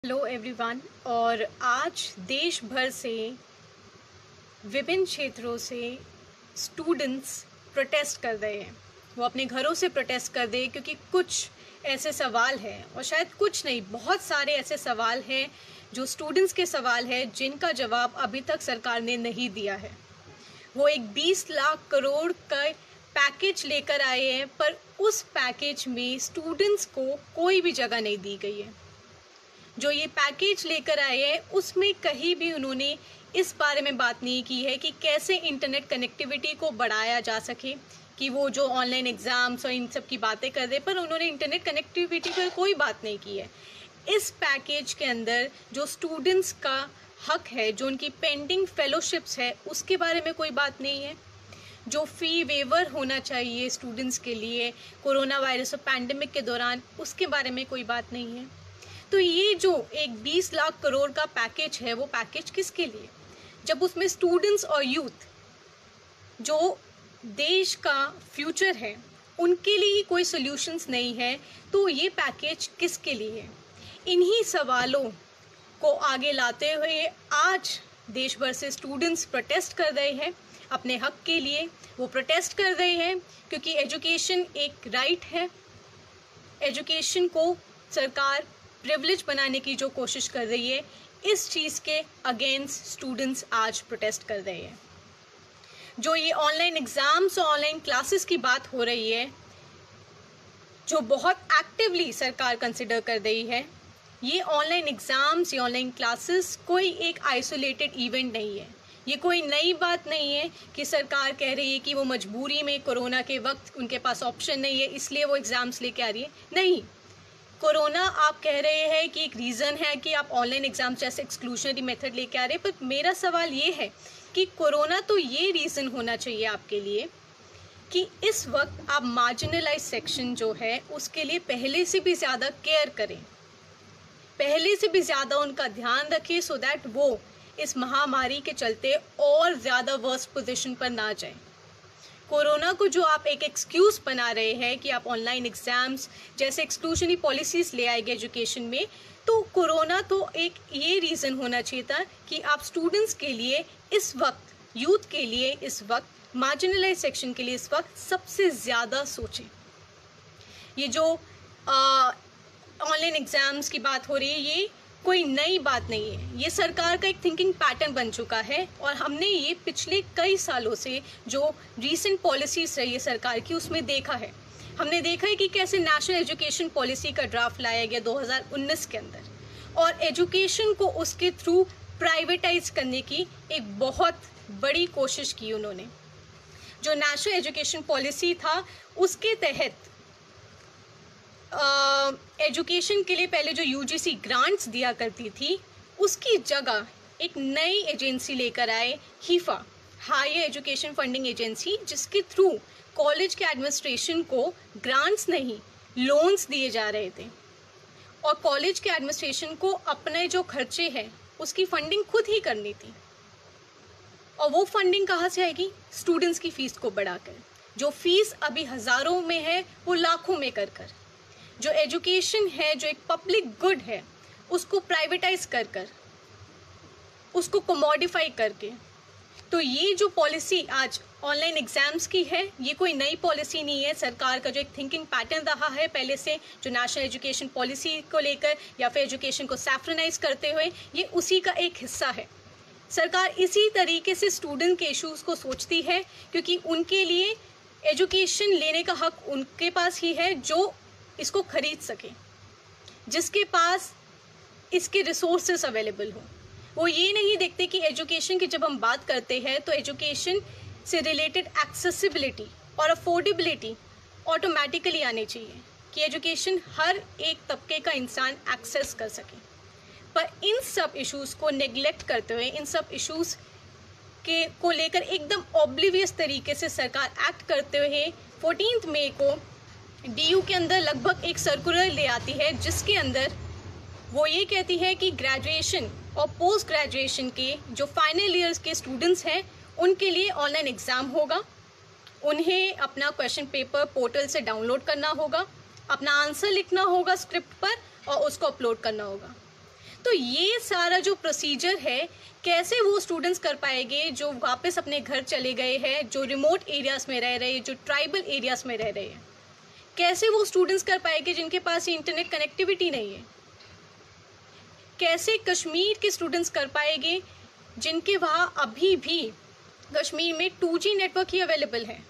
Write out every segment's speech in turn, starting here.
Hello everyone. और आज देश भर से विभिन्न क्षेत्रों से स्टूडेंट्स प्रोटेस्ट कर रहे हैं। वो अपने घरों से प्रोटेस्ट कर रहे हैं क्योंकि कुछ ऐसे सवाल हैं, और शायद कुछ नहीं, बहुत सारे ऐसे सवाल हैं जो स्टूडेंट्स के सवाल हैं जिनका जवाब अभी तक सरकार ने नहीं दिया है। वो एक 20 लाख करोड़ का पैकेज लेकर आए हैं, पर उस पैकेज में स्टूडेंट्स को कोई भी जगह नहीं दी गई है। जो ये पैकेज लेकर आए हैं उसमें कहीं भी उन्होंने इस बारे में बात नहीं की है कि कैसे इंटरनेट कनेक्टिविटी को बढ़ाया जा सके, कि वो जो ऑनलाइन एग्ज़ाम्स और इन सब की बातें कर रहे, पर उन्होंने इंटरनेट कनेक्टिविटी पर कोई बात नहीं की है। इस पैकेज के अंदर जो स्टूडेंट्स का हक है, जो उनकी पेंडिंग फेलोशिप्स है, उसके बारे में कोई बात नहीं है। जो फ़ी वेवर होना चाहिए स्टूडेंट्स के लिए कोरोना वायरस और पैंडेमिक के दौरान, उसके बारे में कोई बात नहीं है। तो ये जो एक 20 लाख करोड़ का पैकेज है, वो पैकेज किसके लिए, जब उसमें स्टूडेंट्स और यूथ जो देश का फ्यूचर है उनके लिए ही कोई सॉल्यूशंस नहीं है, तो ये पैकेज किसके लिए है? इन्हीं सवालों को आगे लाते हुए आज देश भर से स्टूडेंट्स प्रोटेस्ट कर रहे हैं अपने हक के लिए। वो प्रोटेस्ट कर रहे हैं क्योंकि एजुकेशन एक राइट है। एजुकेशन को सरकार प्रिविलेज बनाने की जो कोशिश कर रही है, इस चीज़ के अगेंस्ट स्टूडेंट्स आज प्रोटेस्ट कर रहे हैं। जो ये ऑनलाइन एग्ज़ाम्स और ऑनलाइन क्लासेस की बात हो रही है, जो बहुत एक्टिवली सरकार कंसिडर कर रही है, ये ऑनलाइन एग्ज़ाम्स, ये ऑनलाइन क्लासेस कोई एक आइसोलेटेड इवेंट नहीं है। ये कोई नई बात नहीं है कि सरकार कह रही है कि वो मजबूरी में कोरोना के वक्त उनके पास ऑप्शन नहीं है इसलिए वो एग्ज़ाम्स लेके आ रही है। नहीं, कोरोना आप कह रहे हैं कि एक रीज़न है कि आप ऑनलाइन एग्ज़ाम जैसे एक्सक्लूशनरी मेथड लेके आ रहे हैं, पर मेरा सवाल ये है कि कोरोना तो ये रीज़न होना चाहिए आपके लिए कि इस वक्त आप मार्जिनलाइज सेक्शन जो है उसके लिए पहले से भी ज़्यादा केयर करें, पहले से भी ज़्यादा उनका ध्यान रखें, सो दैट वो इस महामारी के चलते और ज़्यादा वर्स्ट पोजीशन पर ना जाए। कोरोना को जो आप एक एक्सक्यूज़ बना रहे हैं कि आप ऑनलाइन एग्ज़ाम्स जैसे एक्सक्लूशनरी पॉलिसीज़ ले आएंगे एजुकेशन में, तो कोरोना तो एक ये रीज़न होना चाहिए था कि आप स्टूडेंट्स के लिए इस वक्त, यूथ के लिए इस वक्त, मार्जिनलाइज सेक्शन के लिए इस वक्त सबसे ज़्यादा सोचें। ये जो ऑनलाइन एग्ज़ाम्स की बात हो रही है, ये कोई नई बात नहीं है। ये सरकार का एक थिंकिंग पैटर्न बन चुका है, और हमने ये पिछले कई सालों से जो रीसेंट पॉलिसीज़ रही है सरकार की, उसमें देखा है। हमने देखा है कि कैसे नेशनल एजुकेशन पॉलिसी का ड्राफ्ट लाया गया 2019 के अंदर, और एजुकेशन को उसके थ्रू प्राइवेटाइज करने की एक बहुत बड़ी कोशिश की उन्होंने। जो नेशनल एजुकेशन पॉलिसी था उसके तहत एजुकेशन के लिए पहले जो यूजीसी ग्रांट्स दिया करती थी, उसकी जगह एक नई एजेंसी लेकर आए, HEFA, higher education funding agency, जिसके थ्रू कॉलेज के एडमिनिस्ट्रेशन को ग्रांट्स नहीं, लोन्स दिए जा रहे थे, और कॉलेज के एडमिनिस्ट्रेशन को अपने जो खर्चे हैं उसकी फंडिंग खुद ही करनी थी। और वो फंडिंग कहाँ से आएगी? स्टूडेंट्स की फ़ीस को बढ़ाकर। जो फीस अभी हज़ारों में है वो लाखों में कर कर, जो एजुकेशन है, जो एक पब्लिक गुड है, उसको प्राइवेटाइज कर कर, उसको कोमोडिफाई करके। तो ये जो पॉलिसी आज ऑनलाइन एग्ज़ाम्स की है, ये कोई नई पॉलिसी नहीं है। सरकार का जो एक थिंकिंग पैटर्न रहा है पहले से, जो नेशनल एजुकेशन पॉलिसी को लेकर या फिर एजुकेशन को सैफ्रनाइज करते हुए, ये उसी का एक हिस्सा है। सरकार इसी तरीके से स्टूडेंट के इश्यूज़ को सोचती है, क्योंकि उनके लिए एजुकेशन लेने का हक उनके पास ही है जो इसको खरीद सके, जिसके पास इसके रिसोर्सेस अवेलेबल हो। वो ये नहीं देखते कि एजुकेशन की जब हम बात करते हैं तो एजुकेशन से रिलेटेड एक्सेसिबिलिटी और अफोर्डेबिलिटी ऑटोमेटिकली आनी चाहिए, कि एजुकेशन हर एक तबके का इंसान एक्सेस कर सके। पर इन सब इश्यूज़ को नेग्लेक्ट करते हुए, इन सब इश्यूज़ को लेकर एकदम ऑब्लिवियस तरीके से सरकार एक्ट करते हुए 14 मई को डीयू के अंदर लगभग एक सर्कुलर ले आती है, जिसके अंदर वो ये कहती है कि ग्रेजुएशन और पोस्ट ग्रेजुएशन के जो फाइनल ईयर्स के स्टूडेंट्स हैं उनके लिए ऑनलाइन एग्ज़ाम होगा। उन्हें अपना क्वेश्चन पेपर पोर्टल से डाउनलोड करना होगा, अपना आंसर लिखना होगा स्क्रिप्ट पर, और उसको अपलोड करना होगा। तो ये सारा जो प्रोसीजर है कैसे वो स्टूडेंट्स कर पाएंगे जो वापस अपने घर चले गए हैं, जो रिमोट एरियाज़ में रह रहे हैं, जो ट्राइबल एरियाज़ में रह रहे हैं? कैसे वो स्टूडेंट्स कर पाएंगे जिनके पास इंटरनेट कनेक्टिविटी नहीं है? कैसे कश्मीर के स्टूडेंट्स कर पाएंगे जिनके वहाँ अभी भी कश्मीर में 2G नेटवर्क ही अवेलेबल है?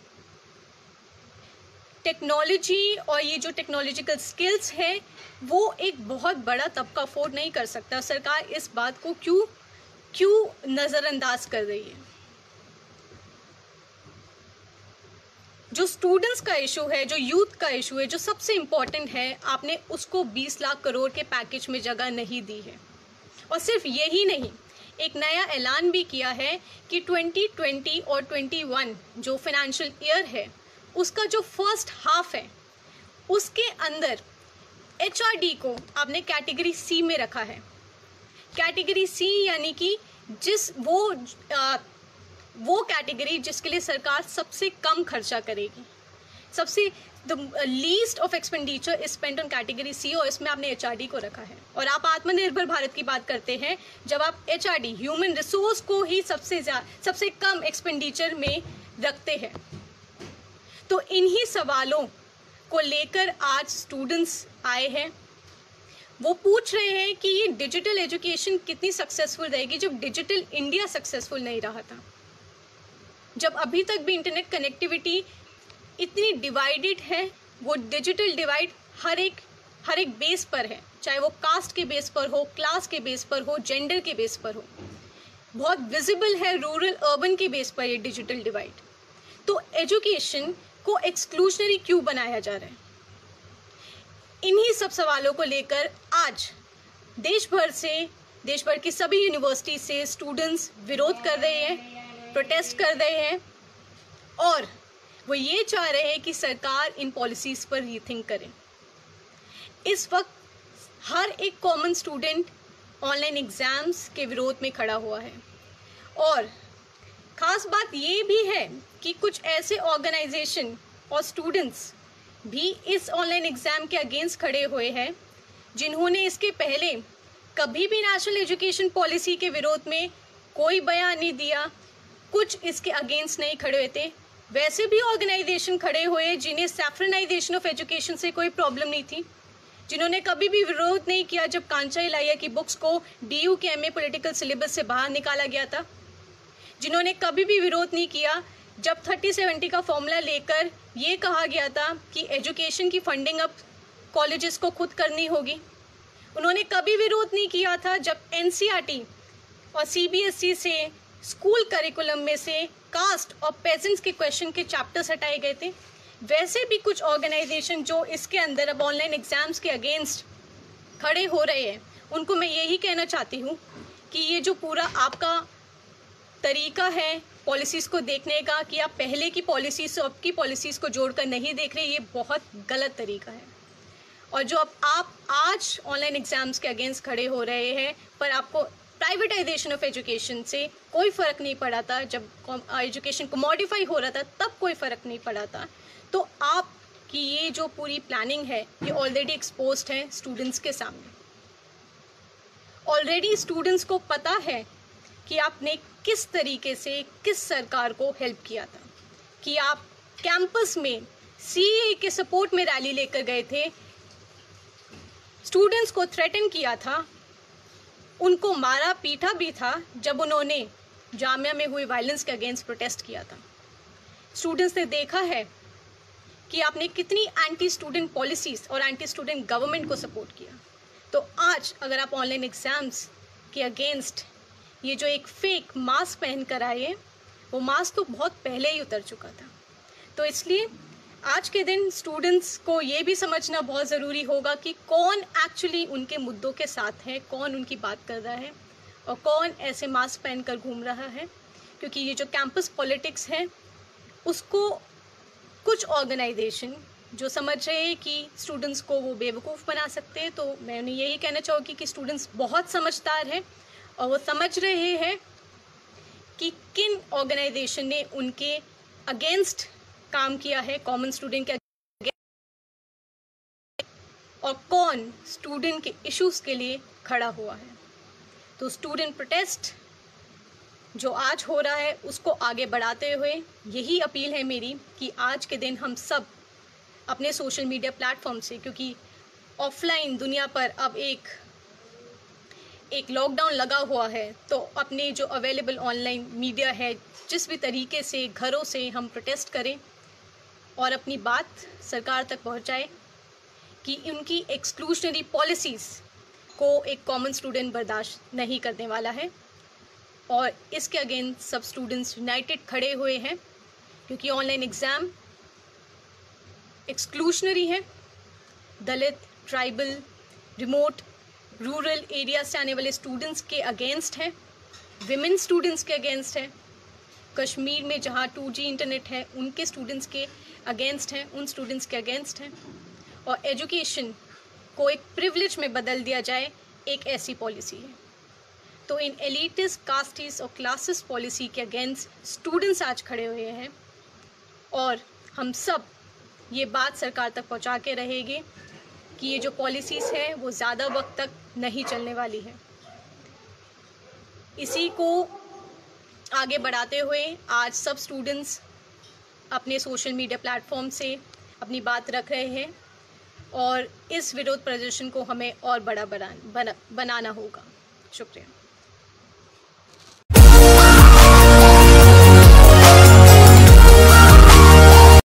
टेक्नोलॉजी और ये जो टेक्नोलॉजिकल स्किल्स है वो एक बहुत बड़ा तबका अफोर्ड नहीं कर सकता। सरकार इस बात को क्यों नज़रअंदाज कर रही है? जो स्टूडेंट्स का इशू है, जो यूथ का इशू है, जो सबसे इम्पोर्टेंट है, आपने उसको 20 लाख करोड़ के पैकेज में जगह नहीं दी है। और सिर्फ यही नहीं, एक नया ऐलान भी किया है कि 2020 और 21 जो फाइनेंशियल ईयर है उसका जो फर्स्ट हाफ है उसके अंदर HRD को आपने कैटेगरी C में रखा है। कैटेगरी C यानी कि वो कैटेगरी जिसके लिए सरकार सबसे कम खर्चा करेगी, सबसे least of expenditure is spent on category C, और इसमें आपने HRD को रखा है। और आप आत्मनिर्भर भारत की बात करते हैं जब आप HRD ह्यूमन रिसोर्स को ही सबसे कम एक्सपेंडिचर में रखते हैं। तो इन्हीं सवालों को लेकर आज स्टूडेंट्स आए हैं। वो पूछ रहे हैं कि ये डिजिटल एजुकेशन कितनी सक्सेसफुल रहेगी जब डिजिटल इंडिया सक्सेसफुल नहीं रहा था, जब अभी तक भी इंटरनेट कनेक्टिविटी इतनी डिवाइडेड है। वो डिजिटल डिवाइड हर एक बेस पर है, चाहे वो कास्ट के बेस पर हो, क्लास के बेस पर हो, जेंडर के बेस पर हो। बहुत विजिबल है रूरल अर्बन के बेस पर ये डिजिटल डिवाइड। तो एजुकेशन को एक्सक्लूशनरी क्यों बनाया जा रहा है? इन्हीं सब सवालों को लेकर आज देश भर की सभी यूनिवर्सिटी से स्टूडेंट्स विरोध कर रहे हैं, प्रोटेस्ट कर रहे हैं, और वो ये चाह रहे हैं कि सरकार इन पॉलिसीज़ पर रीथिंक करे। इस वक्त हर एक कॉमन स्टूडेंट ऑनलाइन एग्ज़ाम्स के विरोध में खड़ा हुआ है। और ख़ास बात ये भी है कि कुछ ऐसे ऑर्गेनाइजेशन और स्टूडेंट्स भी इस ऑनलाइन एग्ज़ाम के अगेंस्ट खड़े हुए हैं जिन्होंने इसके पहले कभी भी नेशनल एजुकेशन पॉलिसी के विरोध में कोई बयान नहीं दिया, कुछ इसके अगेंस्ट नहीं खड़े हुए थे। वैसे भी ऑर्गेनाइजेशन खड़े हुए जिन्हें सैफ्रनाइजेशन ऑफ एजुकेशन से कोई प्रॉब्लम नहीं थी, जिन्होंने कभी भी विरोध नहीं किया जब कांचा इलाहिया की बुक्स को DU के MA पॉलिटिकल सिलेबस से बाहर निकाला गया था, जिन्होंने कभी भी विरोध नहीं किया जब 30-70 का फॉर्मूला लेकर ये कहा गया था कि एजुकेशन की फंडिंग अब कॉलेजेस को खुद करनी होगी। उन्होंने कभी विरोध नहीं किया था जब NCERT और CBSE से स्कूल करिकुलम में से कास्ट और पेजेंट्स के क्वेश्चन के चैप्टर्स हटाए गए थे। वैसे भी कुछ ऑर्गेनाइजेशन जो इसके अंदर अब ऑनलाइन एग्ज़ाम्स के अगेंस्ट खड़े हो रहे हैं, उनको मैं यही कहना चाहती हूँ कि ये जो पूरा आपका तरीका है पॉलिसीज़ को देखने का कि आप पहले की पॉलिसीज़ से अब की पॉलिसीज़ को जोड़कर नहीं देख रहे, ये बहुत गलत तरीका है। और जो अब आप आज ऑनलाइन एग्ज़ाम्स के अगेंस्ट खड़े हो रहे हैं, पर आपको प्राइवेटाइजेशन ऑफ एजुकेशन से कोई फ़र्क नहीं पड़ा था, जब एजुकेशन को मॉडिफाई हो रहा था तब कोई फ़र्क नहीं पड़ा था। तो आपकी ये जो पूरी प्लानिंग है ये ऑलरेडी एक्सपोज्ड है स्टूडेंट्स के सामने। ऑलरेडी स्टूडेंट्स को पता है कि आपने किस तरीके से किस सरकार को हेल्प किया था, कि आप कैंपस में CAA के सपोर्ट में रैली लेकर गए थे, स्टूडेंट्स को थ्रेटन किया था, उनको मारा पीटा भी था जब उन्होंने जामिया में हुई वायलेंस के अगेंस्ट प्रोटेस्ट किया था। स्टूडेंट्स ने देखा है कि आपने कितनी एंटी स्टूडेंट पॉलिसीज़ और एंटी स्टूडेंट गवर्नमेंट को सपोर्ट किया। तो आज अगर आप ऑनलाइन एग्ज़ाम्स के अगेंस्ट ये जो एक फेक मास्क पहन कर आए, वो मास्क तो बहुत पहले ही उतर चुका था। तो इसलिए आज के दिन स्टूडेंट्स को ये भी समझना बहुत ज़रूरी होगा कि कौन एक्चुअली उनके मुद्दों के साथ है, कौन उनकी बात कर रहा है और कौन ऐसे मास्क पहन कर घूम रहा है। क्योंकि ये जो कैंपस पॉलिटिक्स है उसको कुछ ऑर्गेनाइजेशन जो समझ रहे हैं कि स्टूडेंट्स को वो बेवकूफ़ बना सकते हैं, तो मैं उन्हें यही कहना चाहूँगी कि स्टूडेंट्स बहुत समझदार हैं और वो समझ रहे हैं कि किन ऑर्गेनाइजेशन ने उनके अगेंस्ट काम किया है, कॉमन स्टूडेंट के अगेंस्ट, और कौन स्टूडेंट के इश्यूज़ के लिए खड़ा हुआ है। तो स्टूडेंट प्रोटेस्ट जो आज हो रहा है उसको आगे बढ़ाते हुए यही अपील है मेरी कि आज के दिन हम सब अपने सोशल मीडिया प्लेटफॉर्म से, क्योंकि ऑफलाइन दुनिया पर अब एक लॉकडाउन लगा हुआ है, तो अपने जो अवेलेबल ऑनलाइन मीडिया है जिस भी तरीके से घरों से हम प्रोटेस्ट करें और अपनी बात सरकार तक पहुंचाएं कि उनकी एक्सक्लूशनरी पॉलिसीज़ को एक कॉमन स्टूडेंट बर्दाश्त नहीं करने वाला है। और इसके अगेंस्ट सब स्टूडेंट्स यूनाइटेड खड़े हुए हैं, क्योंकि ऑनलाइन एग्ज़ाम एक्सक्लूशनरी है। Dalit, tribal, remote, rural area से आने वाले स्टूडेंट्स के अगेंस्ट है, विमेन स्टूडेंट्स के अगेंस्ट है, कश्मीर में जहाँ 2G इंटरनेट है उनके स्टूडेंट्स के अगेंस्ट हैं, उन स्टूडेंट्स के अगेंस्ट हैं। और एजुकेशन को एक प्रिविलेज में बदल दिया जाए, एक ऐसी पॉलिसी है। तो इन एलिटिस्ट, कास्टिस्ट और क्लासिस्ट पॉलिसी के अगेंस्ट स्टूडेंट्स आज खड़े हुए हैं और हम सब ये बात सरकार तक पहुंचा के रहेंगे कि ये जो पॉलिसीज़ है वो ज़्यादा वक्त तक नहीं चलने वाली है। इसी को आगे बढ़ाते हुए आज सब स्टूडेंट्स अपने सोशल मीडिया प्लेटफॉर्म से अपनी बात रख रहे हैं और इस विरोध प्रदर्शन को हमें और बड़ा बनाना होगा। शुक्रिया।